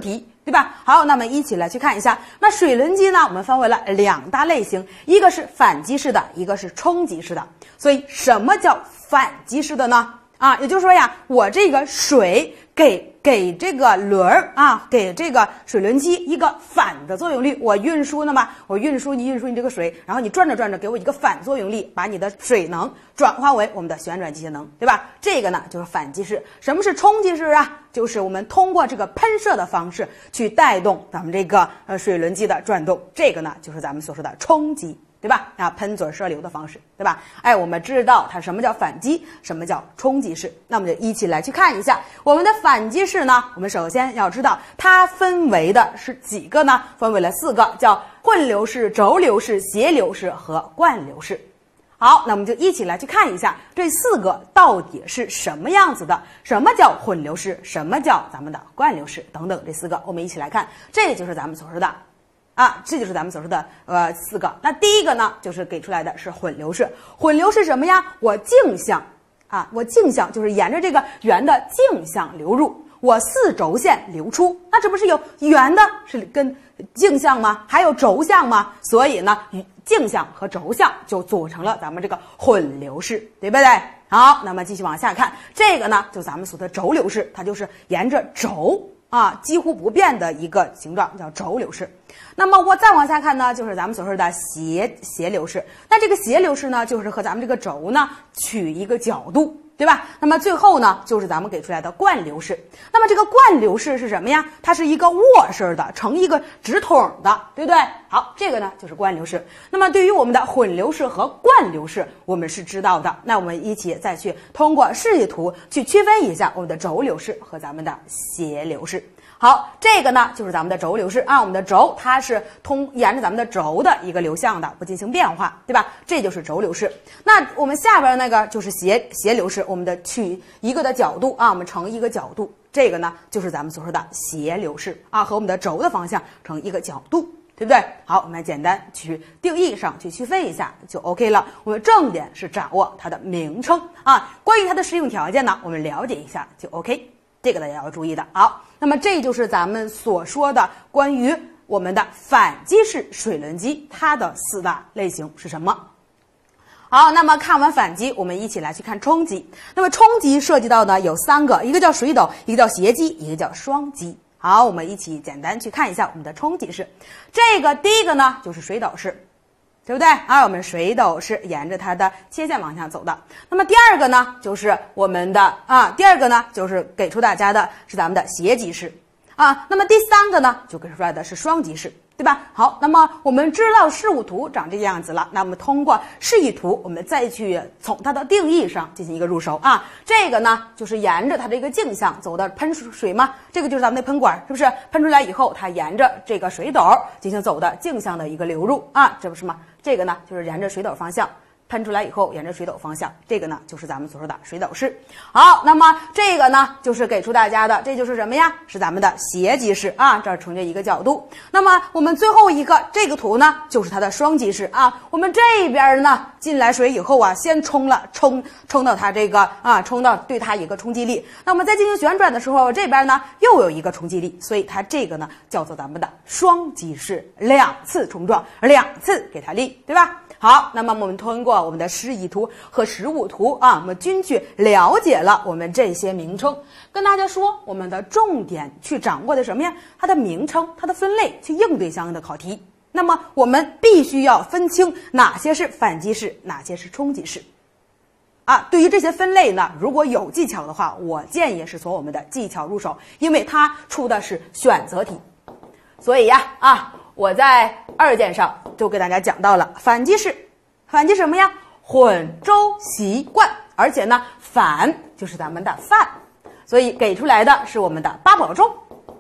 [SPEAKER 1] 对吧？好，那么一起来去看一下，那水轮机呢，我们分为了两大类型，一个是反击式的，一个是冲击式的。所以什么叫反击式的呢？啊，也就是说呀，我这个水给给这个轮儿啊，给这个水轮机一个反的作用力，我运输呢嘛，我运输你运输你这个水，然后你转着转着给我一个反作用力，把你的水能转化为我们的旋转机械能，对吧？这个呢就是反击式。什么是冲击式啊？就是我们通过这个喷射的方式去带动咱们这个呃水轮机的转动，这个呢就是咱们所说的冲击。对吧？啊，喷嘴射流的方式，对吧？哎，我们知道它什么叫反击，什么叫冲击式。那我们就一起来去看一下我们的反击式呢。我们首先要知道它分为的是几个呢？分为了四个，叫混流式、轴流式、斜流式和惯流式。好，那我们就一起来去看一下这四个到底是什么样子的，什么叫混流式，什么叫咱们的惯流式等等，这四个我们一起来看，这就是咱们所说的。啊，这就是咱们所说的呃四个。那第一个呢，就是给出来的是混流式。混流是什么呀？我径向啊，我径向就是沿着这个圆的径向流入，我四轴线流出。那这不是有圆的是跟径向吗？还有轴向吗？所以呢，径向和轴向就组成了咱们这个混流式，对不对？好，那么继续往下看，这个呢，就咱们所说的轴流式，它就是沿着轴。啊，几乎不变的一个形状叫轴流式。那么我再往下看呢，就是咱们所说的斜斜流式。那这个斜流式呢，就是和咱们这个轴呢取一个角度，对吧？那么最后呢，就是咱们给出来的惯流式。那么这个惯流式是什么呀？它是一个握式的，成一个直筒的，对不对？好，这个呢就是惯流式。那么对于我们的混流式和惯流式，我们是知道的。那我们一起再去通过示意图去区分一下我们的轴流式和咱们的斜流式。好，这个呢就是咱们的轴流式啊，我们的轴它是通沿着咱们的轴的一个流向的，不进行变化，对吧？这就是轴流式。那我们下边那个就是斜斜流式，我们的取一个的角度啊，我们成一个角度，这个呢就是咱们所说的斜流式啊，和我们的轴的方向成一个角度，对不对？好，我们简单去定义上去区分一下就 OK 了。我们重点是掌握它的名称啊，关于它的适用条件呢，我们了解一下就 OK。这个大家要注意的。好，那么这就是咱们所说的关于我们的反击式水轮机它的四大类型是什么。好，那么看完反击，我们一起来去看冲击。那么冲击涉及到的有三个，一个叫水斗，一个叫斜击，一个叫双击。好，我们一起简单去看一下我们的冲击式。这个第一个呢就是水斗式，对不对啊？我们水斗是沿着它的切线往下走的。那么第二个呢，就是我们的啊，第二个呢，就是给出大家的是咱们的斜击式啊。那么第三个呢，就给出来的是双击式，对吧？好，那么我们知道事物图长这个样子了，那我们通过示意图，我们再去从它的定义上进行一个入手啊。这个呢，就是沿着它这个径向走的喷水嘛，这个就是咱们的喷管，是不是？喷出来以后，它沿着这个水斗进行走的径向的一个流入啊，这不是吗？这个呢，就是沿着水斗方向喷出来以后，沿着水斗方向，这个呢就是咱们所说的水斗式。好，那么这个呢就是给出大家的，这就是什么呀？是咱们的斜击式啊，这儿成这一个角度。那么我们最后一个这个图呢，就是它的双击式啊。我们这边呢进来水以后啊，先冲了冲冲到它这个啊，冲到对它一个冲击力。那么在进行旋转的时候，这边呢又有一个冲击力，所以它这个呢叫做咱们的双击式，两次冲撞，两次给它力，对吧？好，那么我们通过我们的示意图和实物图啊，我们均去了解了我们这些名称。跟大家说，我们的重点去掌握的什么呀？它的名称，它的分类，去应对相应的考题。那么我们必须要分清哪些是反击式，哪些是冲击式。啊，对于这些分类呢，如果有技巧的话，我建议是从我们的技巧入手，因为它出的是选择题。所以呀，啊。我在二件上就给大家讲到了反击式，反击什么呀？混周习惯，而且呢，反就是咱们的范，所以给出来的是我们的八宝粥。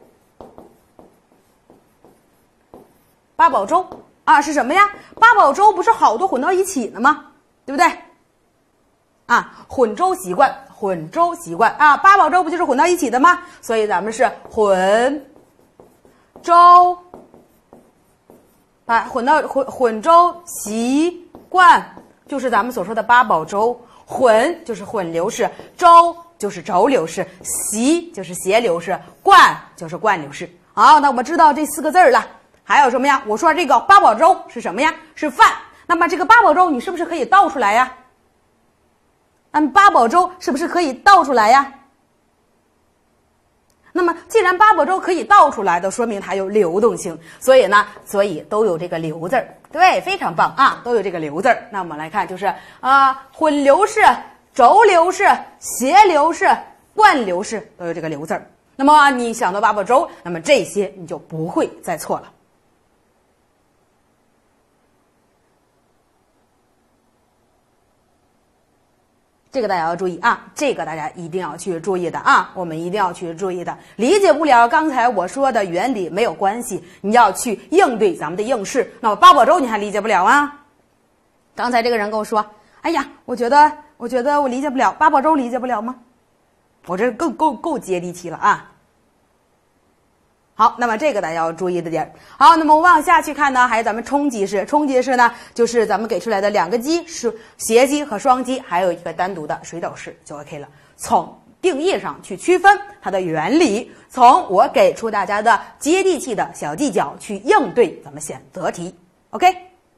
[SPEAKER 1] 八宝粥啊是什么呀？八宝粥不是好多混到一起的吗？对不对？啊，混周习惯，混周习惯啊，八宝粥不就是混到一起的吗？所以咱们是混周。啊，混到混混周习惯就是咱们所说的八宝粥，混就是混流式，周就是轴流式，习就是斜流式，惯就是惯流式好，那我们知道这四个字儿了。还有什么呀？我说这个八宝粥是什么呀？是饭。那么这个八宝粥你是不是可以倒出来呀？那么八宝粥是不是可以倒出来呀？那么既然八宝粥可以倒出来的，说明它有流动性，所以呢，所以都有这个流字儿。对，非常棒啊，都有这个流字儿。那我们来看，就是啊、呃，混流式、轴流式、斜流式、贯流式都有这个流字儿。那么你想到八宝粥，那么这些你就不会再错了。这个大家要注意啊，这个大家一定要去注意的啊，我们一定要去注意的。理解不了刚才我说的原理没有关系，你要去应对咱们的应试。那么八宝粥你还理解不了啊？刚才这个人跟我说，哎呀，我觉得我觉得我理解不了，八宝粥理解不了吗？我这够够够接地气了啊。好，那么这个大家要注意的点。好，那么往下去看呢，还有咱们冲击式。冲击式呢，就是咱们给出来的两个击是斜击和双击，还有一个单独的水斗式就 OK 了。从定义上去区分它的原理，从我给出大家的接地气的小技巧去应对咱们选择题。OK。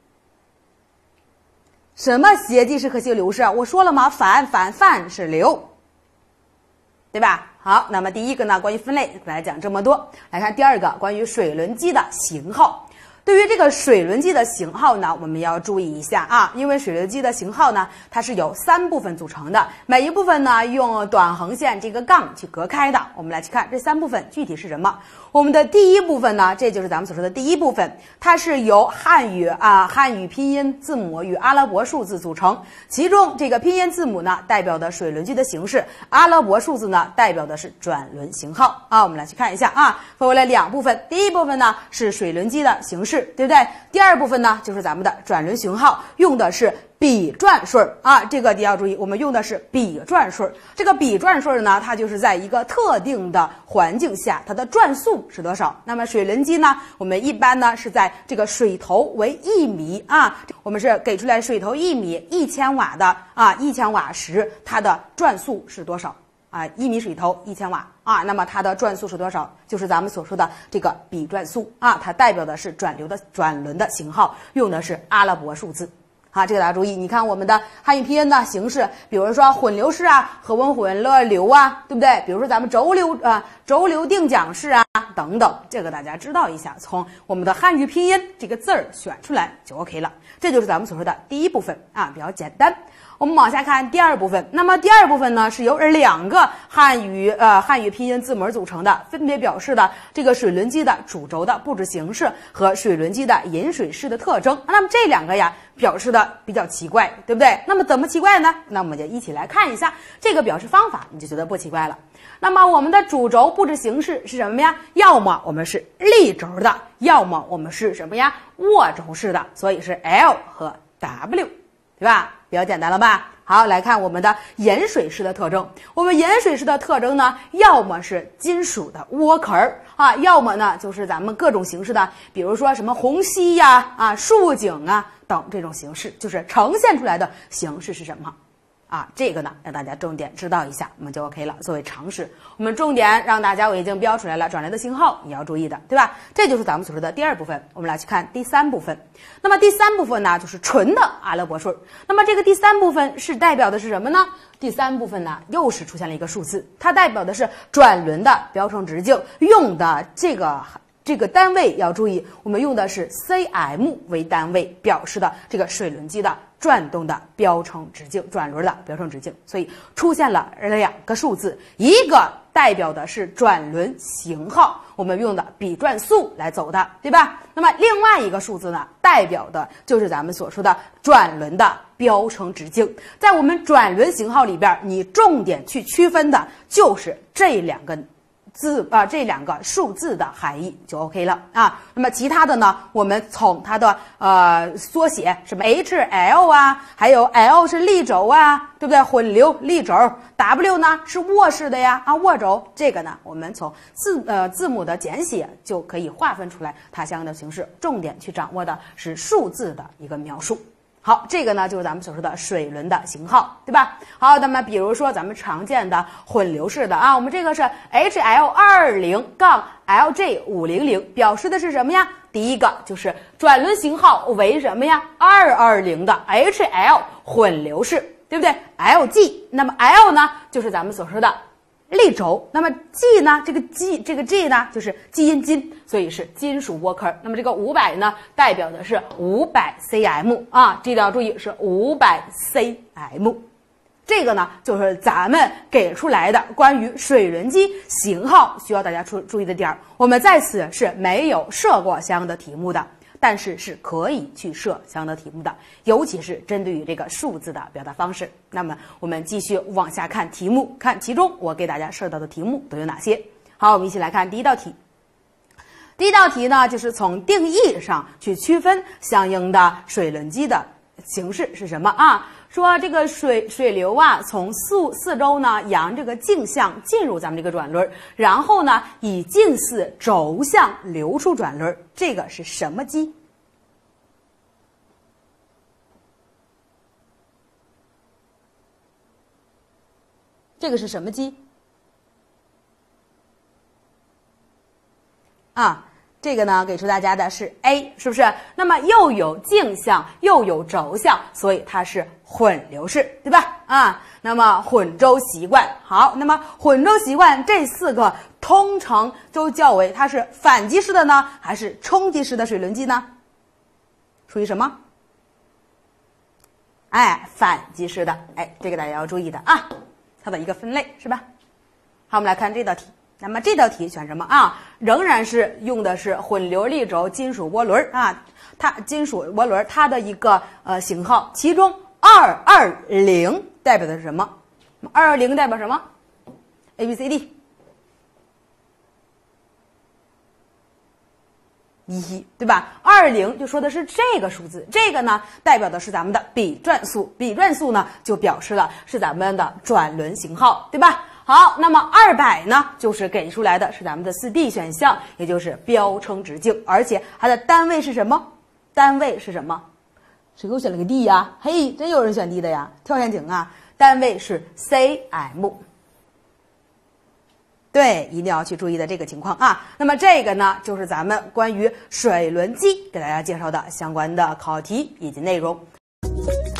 [SPEAKER 1] 什么斜击式和斜流式啊？我说了吗？反反反是流，对吧？好，那么第一个呢，关于分类来讲这么多，来看第二个，关于水轮机的型号。对于这个水轮机的型号呢，我们要注意一下啊，因为水轮机的型号呢，它是由三部分组成的，每一部分呢用短横线这个杠去隔开的。我们来去看这三部分具体是什么。我们的第一部分呢，这就是咱们所说的第一部分，它是由汉语啊汉语拼音字母与阿拉伯数字组成，其中这个拼音字母呢代表的水轮机的形式，阿拉伯数字呢代表的是转轮型号啊。我们来去看一下啊，分为了两部分，第一部分呢是水轮机的形式，对不对？第二部分呢就是咱们的转轮型号，用的是笔转顺啊，这个你要注意，我们用的是笔转顺。这个笔转顺呢，它就是在一个特定的环境下，它的转速是多少？那么水轮机呢，我们一般呢是在这个水头为一米啊，我们是给出来水头一米一千瓦的啊，一千瓦时，它的转速是多少？啊，一米水头一千瓦啊，那么它的转速是多少？就是咱们所说的这个笔转速啊，它代表的是转流的转轮的型号，用的是阿拉伯数字。啊，这个大家注意，你看我们的汉语拼音的形式，比如说混流式啊、和温混乐流啊，对不对？比如说咱们轴流啊、轴流定讲式啊等等，这个大家知道一下，从我们的汉语拼音这个字儿选出来就 OK 了。这就是咱们所说的第一部分啊，比较简单。我们往下看第二部分，那么第二部分呢是由两个汉语呃汉语拼音字母组成的，分别表示的这个水轮机的主轴的布置形式和水轮机的饮水式的特征。那么这两个呀表示的比较奇怪，对不对？那么怎么奇怪呢？那我们就一起来看一下这个表示方法，你就觉得不奇怪了。那么我们的主轴布置形式是什么呀？要么我们是立轴的，要么我们是什么呀？握轴式的，所以是 L 和 W， 对吧？比较简单了吧？好，来看我们的饮水式的特征。我们饮水式的特征呢，要么是金属的涡壳儿啊，要么呢就是咱们各种形式的，比如说什么虹吸呀、啊、竖井啊等这种形式，就是呈现出来的形式是什么？啊，这个呢让大家重点知道一下，我们就 OK 了。作为常识，我们重点让大家我已经标出来了，转轮的型号你要注意的，对吧？这就是咱们所说的第二部分。我们来去看第三部分。那么第三部分呢，就是纯的阿拉伯数。那么这个第三部分是代表的是什么呢？第三部分呢，又是出现了一个数字，它代表的是转轮的标称直径，用的这个。这个单位要注意，我们用的是 C M 为单位表示的这个水轮机的转动的标称直径，转轮的标称直径，所以出现了两个数字，一个代表的是转轮型号，我们用的笔转速来走的，对吧？那么另外一个数字呢，代表的就是咱们所说的转轮的标称直径。在我们转轮型号里边，你重点去区分的就是这两个字啊、呃，这两个数字的含义就 OK 了啊。那么其他的呢，我们从它的呃缩写什么 H L 啊，还有 L 是立轴啊，对不对？混流立轴 ，W 呢是握式的呀啊握轴，这个呢我们从字呃字母的简写就可以划分出来它相应的形式。重点去掌握的是数字的一个描述。 好，这个呢就是咱们所说的水轮的型号，对吧？好，那么比如说咱们常见的混流式的啊，我们这个是 H L 二零杠 L J 五零零，表示的是什么呀？第一个就是转轮型号为什么呀？二二零的 H L 混流式，对不对 ？L G， 那么 L 呢就是咱们所说的力轴，那么 G 呢？这个 G 这个 G 呢，就是基因金，所以是金属涡壳。那么这个五百呢，代表的是五百 C M 啊，这个要注意是五百 C M。这个呢，就是咱们给出来的关于水轮机型号需要大家注注意的点儿。我们在此是没有设过相应的题目的。但是是可以去设相应的题目的，尤其是针对于这个数字的表达方式。那么我们继续往下看题目，看其中我给大家设到的题目都有哪些。好，我们一起来看第一道题。第一道题呢，就是从定义上去区分相应的水轮机的形式是什么啊？说这个水水流啊，从四四周呢沿这个径向进入咱们这个转轮，然后呢以近似轴向流出转轮，这个是什么机？这个是什么机？啊？这个呢，给出大家的是 A， 是不是？那么又有径向，又有轴向，所以它是混流式，对吧？啊，那么混周习惯，好，那么混周习惯这四个通常都较为它是反击式的呢，还是冲击式的水轮机呢？属于什么？哎，反击式的，哎，这个大家要注意的啊，它的一个分类是吧？好，我们来看这道题。那么这道题选什么啊？仍然是用的是混流力轴金属涡轮啊，它金属涡轮它的一个呃型号，其中二二零代表的是什么？二二零代表什么 ？A B C D 一，对吧？二零就说的是这个数字，这个呢代表的是咱们的比转速，比转速呢就表示了是咱们的转轮型号，对吧？好，那么二百呢，就是给出来的是咱们的四 D 选项，也就是标称直径，而且它的单位是什么？单位是什么？谁给我选了个 D 呀？嘿，真有人选 D 的呀，跳陷阱啊！单位是 C M。对，一定要去注意的这个情况啊。那么这个呢，就是咱们关于水轮机给大家介绍的相关的考题以及内容。